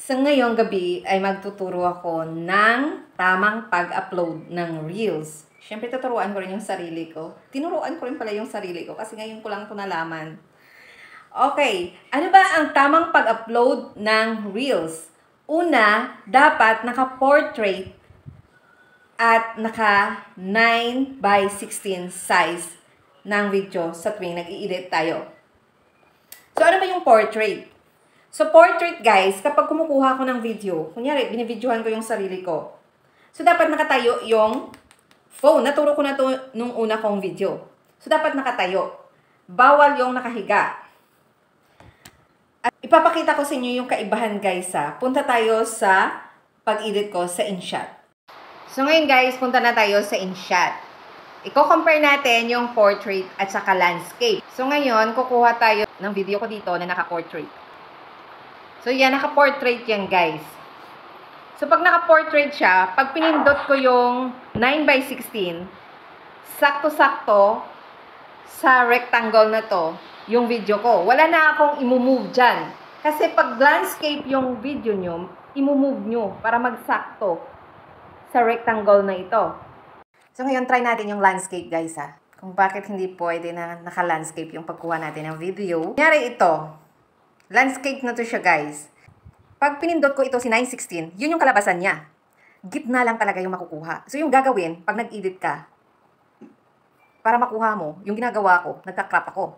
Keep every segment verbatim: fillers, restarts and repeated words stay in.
Sa ngayong gabi ay magtuturo ako ng tamang pag-upload ng Reels. Siyempre, tuturuan ko rin yung sarili ko. Tinuruan ko rin pala yung sarili ko kasi ngayon ko lang ito nalaman. Okay, ano ba ang tamang pag-upload ng Reels? Una, dapat naka-portrait at naka nine by sixteen size ng video sa tuwing nag-i-edit tayo. So, ano ba yung portrait? So, portrait, guys, kapag kumukuha ako ng video, kunyari, binibidyohan ko yung sarili ko. So, dapat nakatayo yung phone. Naturo ko na to nung una kong video. So, dapat nakatayo. Bawal yung nakahiga. At ipapakita ko sa inyo yung kaibahan, guys, ha. Punta tayo sa pag-edit ko sa InShot. So, ngayon, guys, punta na tayo sa InShot. Iko-compare natin yung portrait at saka landscape. So, ngayon, kukuha tayo ng video ko dito na naka-portrait. So, yan, naka-portrait yan, guys. So, pag naka-portrait siya, pag pinindot ko yung nine by sixteen, sakto-sakto sa rectangle na to, yung video ko. Wala na akong imumove dyan. Kasi pag landscape yung video nyo, imumove nyo para magsakto sa rectangle na ito. So, ngayon, try natin yung landscape, guys, ha. Kung bakit hindi pwede na naka-landscape yung pagkuha natin ng video. Kunyari ito. Landscape na to siya, guys. Pag pinindot ko ito si nine sixteen, yun yung kalabasan niya. Gitna lang talaga yung makukuha. So, yung gagawin, pag nag-edit ka, para makuha mo, yung ginagawa ko, nagka-crop ako.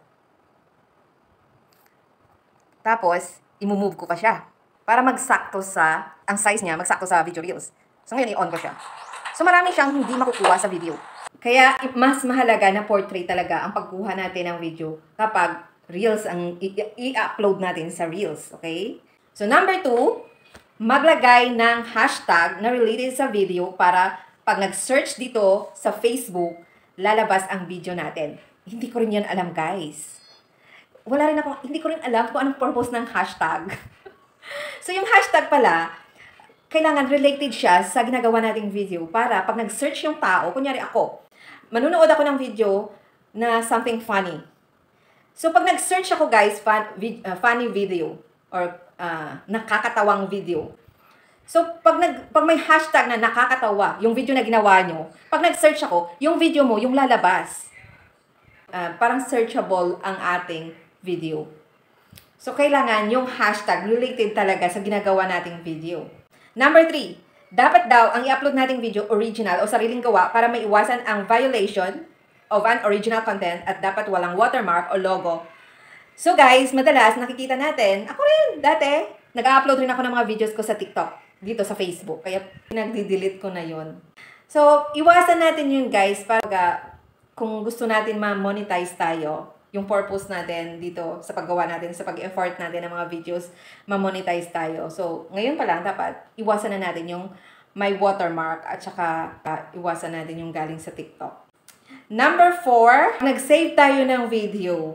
Tapos, imumove ko pa siya. Para magsakto sa, ang size niya, magsakto sa video reels. So, ngayon, i-on ko siya. So, marami siyang hindi makukuha sa video. Kaya, mas mahalaga na portrait talaga ang pagkuha natin ng video kapag Reels ang i-upload natin sa Reels, okay? So, number two, maglagay ng hashtag na related sa video para pag nag-search dito sa Facebook, lalabas ang video natin. Hindi ko rin yan alam, guys. Wala rin ako, hindi ko rin alam kung anong purpose ng hashtag. So, yung hashtag pala, kailangan related siya sa ginagawa nating video para pag nag-search yung tao, kunyari ako, manunood ako ng video na something funny. So, pag nag-search ako, guys, fun, vid, uh, funny video or uh, nakakatawang video. So, pag, nag, pag may hashtag na nakakatawa, yung video na ginawa nyo, pag nag-search ako, yung video mo, yung lalabas. Uh, parang searchable ang ating video. So, kailangan yung hashtag related talaga sa ginagawa nating video. Number three, dapat daw ang i-upload nating video original o sariling gawa para maiwasan ang violation of an original content at dapat walang watermark o logo. So guys, madalas nakikita natin, ako rin dati, nag-upload rin ako ng mga videos ko sa TikTok, dito sa Facebook, kaya pinag-delete ko na yun. So, iwasan natin yun, guys, para kung gusto natin ma-monetize tayo, yung purpose natin dito sa paggawa natin, sa pag-effort natin ng mga videos, ma-monetize tayo. So, ngayon pa lang, dapat iwasan na natin yung may watermark at saka uh, iwasan natin yung galing sa TikTok. Number four, nag-save tayo ng video.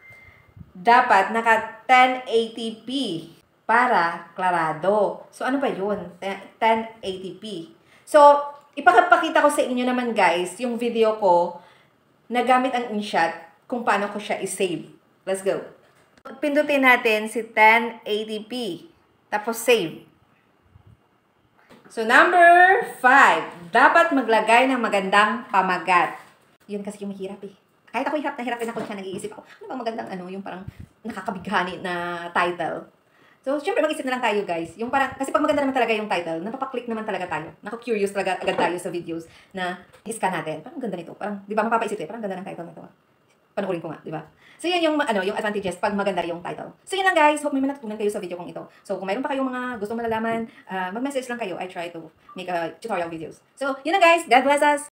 Dapat naka ten eighty p para klarado. So, ano ba yun? ten eighty p. So, ipapakita ko sa inyo naman, guys, yung video ko na gamit ang InShot kung paano ko siya i-save. Let's go. Pindutin natin si ten eighty p. Tapos, save. So, number five, dapat maglagay ng magandang pamagat. Yun kasi yung mahirap eh. Kahit ako hirap na hirap din ako siya, nag-iisip ako, ano bang magandang ano, yung parang nakakabighani na title. So, syempre mag-isip na lang tayo, guys. Yung parang, kasi pag maganda naman talaga yung title, napapaklik naman talaga tayo. Naku-curious talaga agad tayo sa videos na i-scan natin. Parang ganda nito. Parang, di ba, mapapaisip eh. Parang ganda ng title nito. Panoorin ko nga, di ba? So, yan yung, ano, yung advantages pag maganda yung title. So, yun lang, guys. Hope may natutunan kayo sa video kong ito. So, kung mayroon pa kayong mga gustong malalaman, uh, mag-message lang kayo. I try to make a tutorial videos. So, yun lang, guys. God bless us!